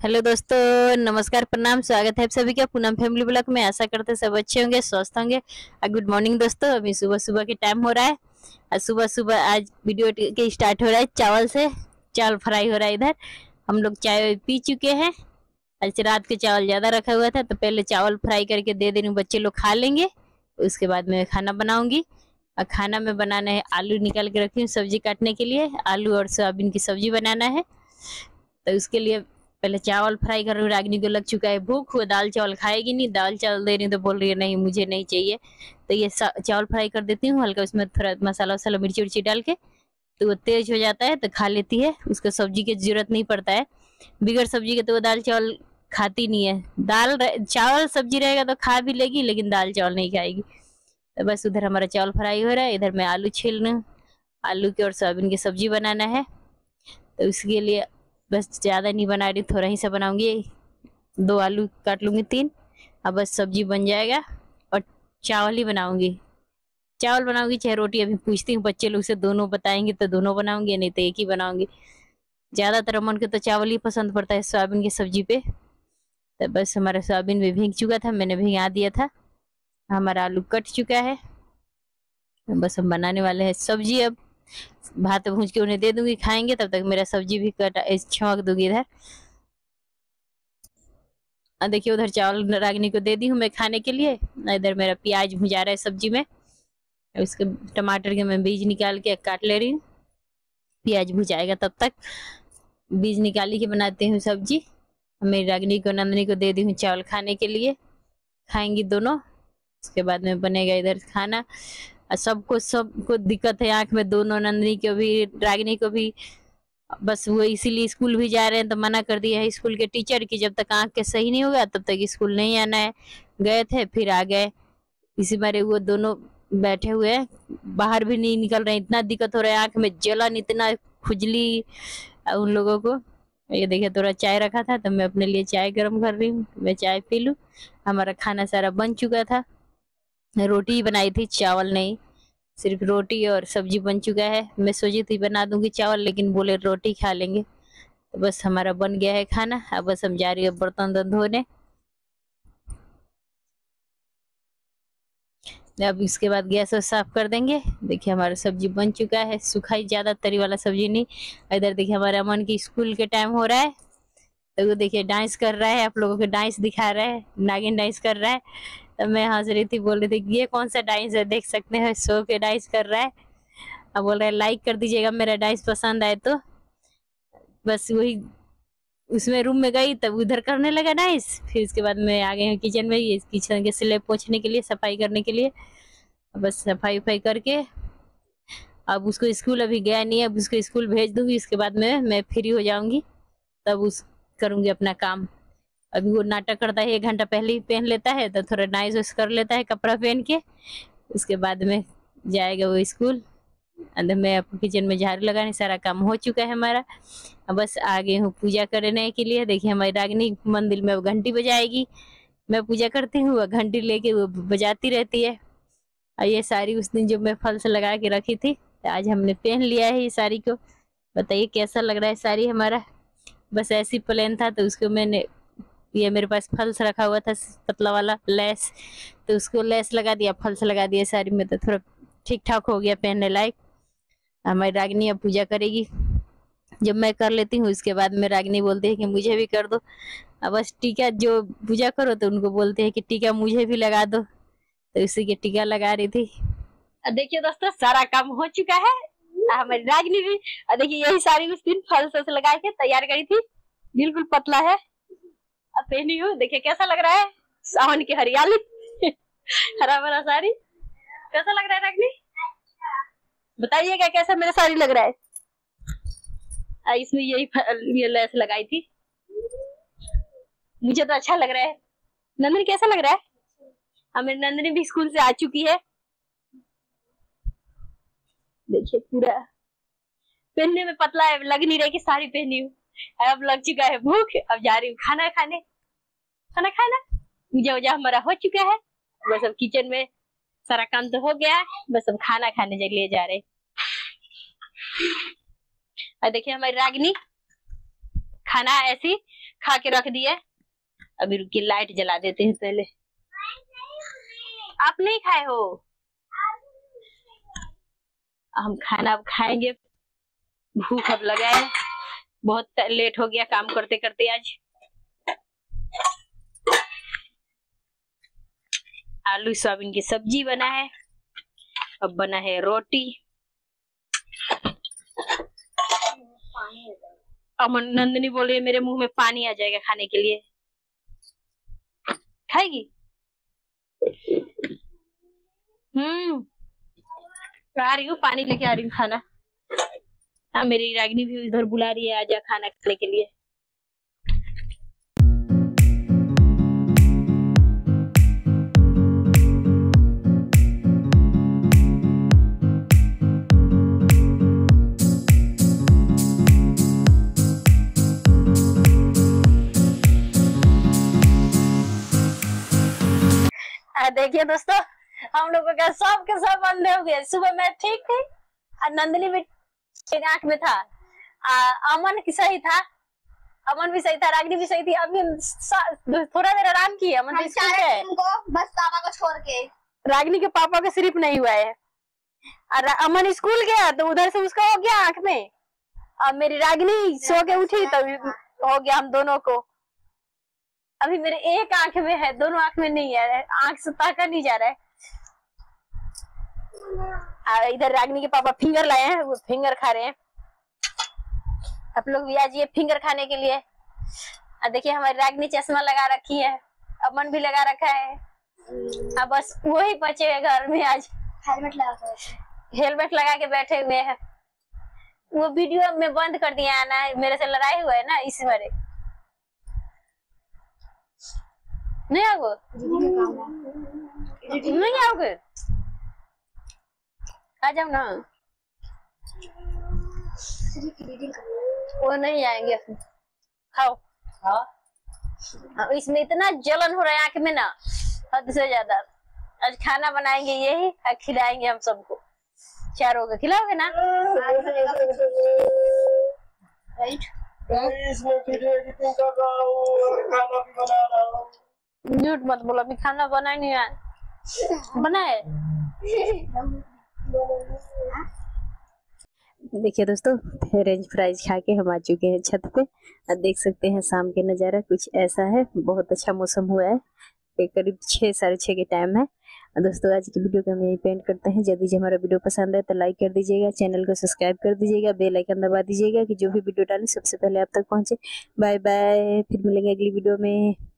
Hello दोस्तों, नमस्कार, प्रणाम, स्वागत है आप सभी का पूनम फैमिली ब्लॉग में। आशा करते सब अच्छे होंगे, स्वस्थ होंगे। गुड मॉर्निंग दोस्तों, अभी सुबह सुबह के टाइम हो रहा है। आज सुबह सुबह आज वीडियो के स्टार्ट हो रहा है चावल से। चावल फ्राई हो रहा है इधर। हम लोग चाय पी चुके हैं। आज रात के चावल ज्यादा रखा हुआ था तो पहले चावल फ्राई करके दे दे रही हूँ, बच्चे लोग खा लेंगे। उसके बाद मैं खाना बनाऊंगी। और खाना में बनाना है, आलू निकाल के रखी हूँ सब्जी काटने के लिए। आलू और सोयाबीन की सब्जी बनाना है तो उसके लिए पहले चावल फ्राई कर रही हूँ। रागिनी को लग चुका है भूख, वो दाल चावल खाएगी नहीं। दाल चावल दे रही तो बोल रही है नहीं मुझे नहीं चाहिए। तो ये चावल फ्राई कर देती हूँ हल्का, उसमें थोड़ा मसाला वसाला मिर्ची उर्ची डाल के, तो वो तेज हो जाता है तो खा लेती है। उसको सब्जी की जरूरत नहीं पड़ता है। बिगड़ सब्जी के तो वो दाल चावल खाती नहीं है। चावल सब्जी रहेगा तो खा भी लेगी, लेकिन दाल चावल नहीं खाएगी। तो बस उधर हमारा चावल फ्राई हो रहा है, इधर मैं आलू छील रही हूँ। आलू की और सोयाबीन की सब्जी बनाना है तो उसके लिए बस ज्यादा नहीं बना रही, थोड़ा ही सा बनाऊंगी। 2 आलू काट लूंगी, 3। अब बस सब्जी बन जाएगा और चावल ही बनाऊंगी। चावल बनाऊंगी चाहे रोटी, अभी पूछती हूँ बच्चे लोग से, दोनों बताएंगे तो दोनों बनाऊंगी, नहीं तो एक ही बनाऊंगी। ज्यादातर अमन को तो चावल ही पसंद पड़ता है सोयाबीन की सब्जी पे। तो बस हमारा सोयाबीन भी भीग चुका था, मैंने भिगा दिया था। हमारा आलू कट चुका है, बस हम बनाने वाले हैं सब्जी। अब भात भूज के उन्हें दे दूंगी, खाएंगे, तब तक मेरा सब्जी भी छौंक दूंगी इधर। देखिए उधर चावल रागनी को दे दी हूँ मैं खाने के लिए। इधर मेरा प्याज भुजा रहा है सब्जी में। उसके टमाटर के मैं बीज निकाल के काट ले रही हूँ, प्याज भुजाएगा तब तक। बीज निकाली के बनाते हैं सब्जी। मेरी रागनी को नंदनी को दे दी हूँ चावल खाने के लिए, खाएंगी दोनों। उसके बाद में बनेगा इधर खाना। सबको सबको दिक्कत है आंख में, दोनों, नंदनी को भी रागनी को भी। बस वो इसीलिए स्कूल भी जा रहे हैं तो मना कर दिया है स्कूल के टीचर की जब तक आंख के सही नहीं होगा तब तक स्कूल नहीं आना है। गए थे फिर आ गए, इसी बारे वो दोनों बैठे हुए हैं, बाहर भी नहीं निकल रहे हैं। इतना दिक्कत हो रहा है, आंख में जलन, इतना खुजली उन लोगों को। ये देखिए थोड़ा चाय रखा था तो मैं अपने लिए चाय गर्म कर रही हूँ, मैं चाय पी लूँ। हमारा खाना सारा बन चुका था। रोटी ही बनाई थी, चावल नहीं, सिर्फ रोटी और सब्जी बन चुका है। मैं सोची थी बना दूंगी चावल, लेकिन बोले रोटी खा लेंगे। तो बस हमारा बन गया है खाना। अब बस हम जा रही है बर्तन धोने। अब इसके बाद गैस साफ कर देंगे। देखिए हमारा सब्जी बन चुका है, सूखा ही, ज्यादा तरी वाला सब्जी नहीं। इधर देखिए हमारा अमन की स्कूल के टाइम हो रहा है तो वो देखिए डांस कर रहा है, आप लोगों को डांस दिखा रहा है, नागिन डांस कर रहा है। तो मैं हंस रही थी, बोल रही थी ये कौन सा डांस है, देख सकते हैं सो के डांस कर रहा है। अब बोल रहा है लाइक कर दीजिएगा मेरा डांस पसंद आए तो। बस वही, उसमें रूम में गई तब उधर करने लगा डांस। फिर उसके बाद मैं आ गई हूँ किचन में, ये किचन के स्लैब पोंछने के लिए, सफाई करने के लिए। बस सफाई उफाई करके अब उसको स्कूल अभी गया नहीं है, अब उसको स्कूल भेज दूंगी। उसके बाद में मैं फ्री हो जाऊंगी, तब उस करूंगी अपना काम। अभी वो नाटक करता है, 1 घंटा पहले ही पहन लेता है तो थोड़ा नाइस वाइस कर लेता है कपड़ा पहन के। उसके बाद में जाएगा वो स्कूल। अंदर मैं आपको किचन में झाड़ू लगाने, सारा काम हो चुका है हमारा। अब बस आ गई हूँ पूजा करने के लिए। देखिए हमारी रागिनी मंदिर में घंटी बजाएगी, मैं पूजा करती हूँ, वह घंटी लेके वो बजाती रहती है। और ये साड़ी उस दिन जो मैं फल से लगा के रखी थी, तो आज हमने पहन लिया है ये साड़ी को। बताइए कैसा लग रहा है साड़ी हमारा। बस ऐसी प्लेन था तो उसको मैंने, ये मेरे पास फल्स रखा हुआ था पतला वाला लेस, तो उसको लेस लगा दिया, फल्स लगा दिया साड़ी में, तो थोड़ा ठीक ठाक हो गया पहनने लायक। हमारी रागिनी अब पूजा करेगी। जब मैं कर लेती हूँ उसके बाद में रागिनी बोलती है कि मुझे भी कर दो। अब बस टीका, जो पूजा करो तो उनको बोलते हैं कि टीका मुझे भी लगा दो, तो इसी के टीका लगा रही थी। देखिए दोस्तों सारा काम हो चुका है। हमारी रागिनी भी, देखिए यही साड़ी उस दिन फल से लगा के तैयार करी थी, बिल्कुल पतला है। अब पहनी हूँ, देखिए कैसा लग रहा है, सावन की हरियाली हरा भरा साड़ी। कैसा लग रहा है रागिनी, बताइएगा कैसा मेरा साड़ी लग रहा है। इसमें ये लेस लगाई थी, मुझे तो अच्छा लग रहा है। नंदनी कैसा लग रहा है। हमारी नंदनी भी स्कूल से आ चुकी है। देखिए पूरा पहनने में पतला है, लग नहीं रहा कि साड़ी पहनी हूँ। अब लग चुका है भूख, अब जा रही हूँ खाना खाने। खाना खाना, पूजा वूजा हमारा हो चुका है। बस अब किचन में सारा काम तो हो गया है, बस अब खाना खाने के लिए जा रहे। और देखिए हमारी रागिनी खाना ऐसी खा के रख दिए। अभी रुकिए लाइट जला देते हैं पहले। आप नहीं खाए हो? हम खाना अब खाएंगे, भूख अब लगा है, बहुत लेट हो गया काम करते करते आज। आलू सोयाबीन की सब्जी बना है, अब बना है रोटी। अमन नंदनी बोल रही है मेरे मुंह में पानी आ जाएगा खाने के लिए। खाएगी? आ रही हूँ, पानी लेके आ रही हूँ खाना। हाँ, मेरी रागिनी भी इधर बुला रही है, आजा खाना खाने के लिए। देखिए दोस्तों, हम लोगों का सब के सब अंधे हो गए। सुबह में ठीक थी, नंदनी भी आंख में था, अमन की सही था, अमन भी सही था, रागिनी भी सही थी। अभी थोड़ा देर आराम किए। अमन तो स्कूल है, बस पापा को छोड़ के। रागिनी के पापा का सिर्फ नहीं हुआ है, और अमन स्कूल गया तो उधर से उसका हो गया आंख में, और मेरी रागिनी सो के उठी तो हो गया हम दोनों को। अभी मेरे एक आंख में है, दोनों आंख में नहीं है, आंख से ताका नहीं जा रहा है। इधर रागिनी के पापा फिंगर लाए हैं, वो फिंगर खा रहे हैं। आप लोग भी आइए फिंगर खाने के लिए। देखिए हमारी रागिनी चश्मा लगा रखी है, अमन भी लगा रखा है। अब बस वही बचे हैं घर में आज, हेलमेट लगा के बैठे हुए हैं। वो वीडियो में बंद कर दिया है ना, मेरे से लड़ाई हुआ है ना, इसी बारे नहीं आओगे? नहीं आओगे? आ जाओ ना। वो नहीं आएंगे, खाओ। इसमें इतना जलन हो रहा है आंख में ना, हद से ज्यादा। आज खाना बनाएंगे यही और खिलाएंगे हम सबको, चारों को खिलाओगे ना? राइट। इसमें वीडियो एडिटिंग कर रहा हूँ, खाना भी बना रहा हूँ। झूठ मत बोलो, अभी खाना बना नहीं है। बनाए? देखिए दोस्तों, फ्रेंच फ्राइज खा के हम आ चुके हैं छत पे। अब देख सकते हैं शाम के नज़ारा कुछ ऐसा है, बहुत अच्छा मौसम हुआ है, करीब 6 साढ़े 6 के टाइम है। दोस्तों आज की वीडियो को हम यही पेंट करते हैं। यदि हमारा वीडियो पसंद है तो लाइक कर दीजिएगा, चैनल को सब्सक्राइब कर दीजिएगा, बेल आइकन दबा दीजिएगा कि जो भी वीडियो डालें सबसे पहले आप तक पहुंचे। बाय बाय, फिर मिलेंगे अगली वीडियो में।